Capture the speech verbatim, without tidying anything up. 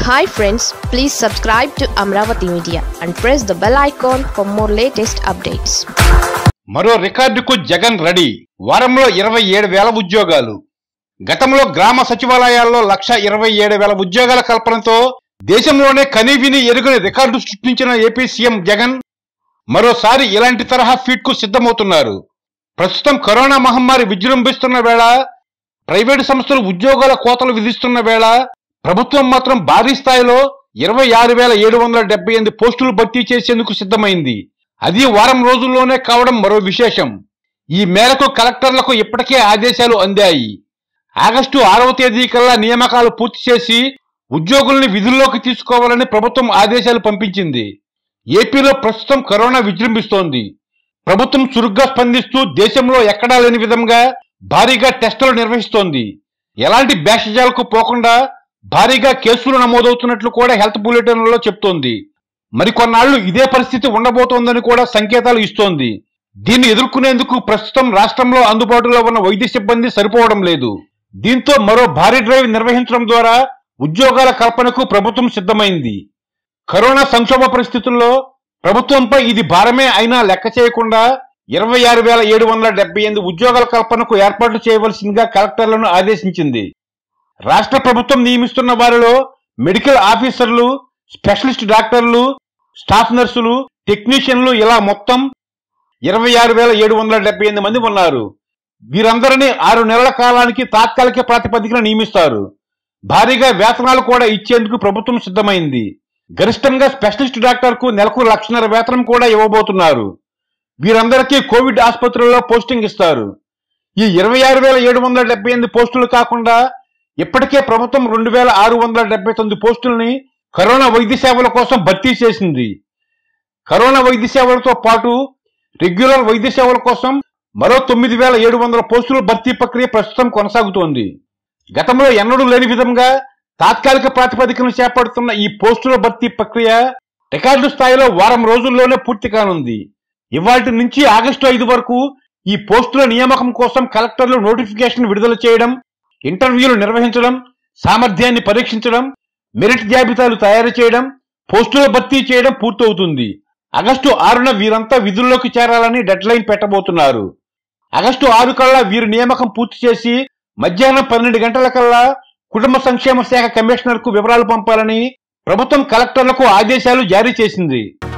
Hi friends, please subscribe to Amravati Media and press the bell icon for more latest updates. మరో రికార్డుకు Jagan ready. వారంలో ఇరవై ఏడు వేల ఉద్యోగాలు. గతంలో గ్రామ సచివాలయాల్లో లక్ష ఇరవై ఏడు వేల ఉద్యోగాల కల్పనతో దేశంలోనే కనీవిని ఎరుగని రికార్డు సృష్టించిన ఏపీ సీఎం జగన్ మరోసారి ఇలాంటి తరహా ఫీట్ కు సిద్ధమవుతున్నారు. ప్రస్తుతం కరోనా మహమ్మారి విజృంభిస్తున్న వేళ, ప్రైవేటు సంస్థలు ఉద్యోగాల కోతలు విధిస్తున్న వేళ, ప్రభుత్వం మాత్రం భారీ స్థాయిలో ఇరవై ఆరు వేల ఏడు వందల డెబ్బై ఎనిమిది పోస్టులు భర్తీ చేసేందుకు సిద్ధమైంది. అది వారం రోజుల్లోనే కావడం మరో విశేషం. ఈ మేరకు కలెక్టర్లకు ఇప్పటికే ఆదేశాలు అందాయి. ఆగస్టు ఆరవ తేదీ కల్లా నియామకాలు పూర్తి చేసి ఉద్యోగుల్ని విధుల్లోకి తీసుకోవాలని ప్రభుత్వం ఆదేశాలు పంపించింది. ఏపీలో ప్రస్తుతం కరోనా విజృంభిస్తోంది. ప్రభుత్వం చురుగ్గా స్పందిస్తూ దేశంలో ఎక్కడా లేని విధంగా భారీగా టెస్టులు నిర్వహిస్తోంది. ఎలాంటి భేషజాలకు పోకుండా భారీగా కేసులు నమోదవుతున్నట్లు కూడా హెల్త్ బులెటిన్లలో చెప్తోంది. మరికొన్నాళ్లు ఇదే పరిస్థితి ఉండబోతోందని కూడా సంకేతాలు ఇస్తోంది. దీన్ని ఎదుర్కొనేందుకు ప్రస్తుతం రాష్ట్రంలో అందుబాటులో ఉన్న వైద్య సిబ్బంది సరిపోవడం లేదు. దీంతో మరో భారీ డ్రైవ్ నిర్వహించడం ద్వారా ఉద్యోగాల కల్పనకు ప్రభుత్వం సిద్ధమైంది. కరోనా సంక్షోభ పరిస్థితుల్లో ప్రభుత్వంపై ఇది భారమే అయినా లెక్క చేయకుండా ఇరవై ఆరు వేల ఏడు వందల డెబ్బై ఎనిమిది ఉద్యోగాల కల్పనకు ఏర్పాట్లు చేయవలసిందిగా కలెక్టర్లను ఆదేశించింది. రాష్ట్ర ప్రభుత్వం నియమిస్తున్న వారిలో మెడికల్ ఆఫీసర్లు, స్పెషలిస్ట్ డాక్టర్లు, స్టాఫ్ నర్సులు, టెక్నీషియన్లు ఇలా మొత్తం ఇరవై ఆరు వేల ఏడు వందల డెబ్బై ఎనిమిది మంది ఉన్నారు. వీరందరినీ ఆరు నెలల కాలానికి తాత్కాలిక ప్రాతిపదికన నియమిస్తారు. భారీగా వేతనాలు కూడా ఇచ్చేందుకు ప్రభుత్వం సిద్ధమైంది. గరిష్టంగా స్పెషలిస్ట్ డాక్టర్ కు నెలకు లక్షన్నర వేతనం కూడా ఇవ్వబోతున్నారు. వీరందరికీ కోవిడ్ ఆసుపత్రుల్లో పోస్టింగ్ ఇస్తారు. ఈ ఇరవై ఆరు వేల ఏడు వందల డెబ్బై ఎనిమిది పోస్టులు కాకుండా ఇప్పటికే ప్రభుత్వం రెండు వేల ఆరు వందల డెబ్బై తొమ్మిది పోస్టుల్ని కరోనా వైద్య సేవల కోసం భర్తీ చేసింది. కరోనా వైద్య సేవలతో పాటు రెగ్యులర్ వైద్య సేవల కోసం మరో తొమ్మిది వేల ఏడు వందల పోస్టుల భర్తీ ప్రక్రియ ప్రస్తుతం కొనసాగుతోంది. గతంలో ఎన్నడూ లేని విధంగా తాత్కాలిక ప్రాతిపదికన చేపడుతున్న ఈ పోస్టుల భర్తీ ప్రక్రియ రికార్డు స్థాయిలో వారం రోజుల్లోనే పూర్తి కానుంది. ఇవాటి నుంచి ఆగస్టు ఐదు వరకు ఈ పోస్టుల నియామకం కోసం కలెక్టర్లు నోటిఫికేషన్ విడుదల చేయడం, ఇంటర్వ్యూలు నిర్వహించడం, సామర్థ్యాన్ని పరీక్షించడం, మెరిట్ జాబితాలు తయారు చేయడం, పోస్టుల భర్తీ చేయడం పూర్తవుతుంది. ఆగస్టు ఆరున వీరంతా విధుల్లోకి చేరాలని డెడ్ లైన్ పెట్టబోతున్నారు. ఆగస్టు ఆరు కల్లా వీరి నియామకం పూర్తి చేసి మధ్యాహ్నం పన్నెండు గంటల కల్లా కుటుంబ సంక్షేమ శాఖ కమిషనర్ కు వివరాలు పంపాలని ప్రభుత్వం కలెక్టర్లకు ఆదేశాలు జారీ చేసింది.